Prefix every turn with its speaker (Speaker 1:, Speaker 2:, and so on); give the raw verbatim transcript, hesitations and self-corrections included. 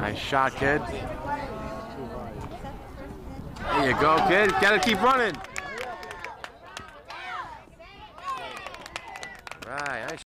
Speaker 1: Nice shot, kid. There you go, kid. Gotta keep running. Right. Nice.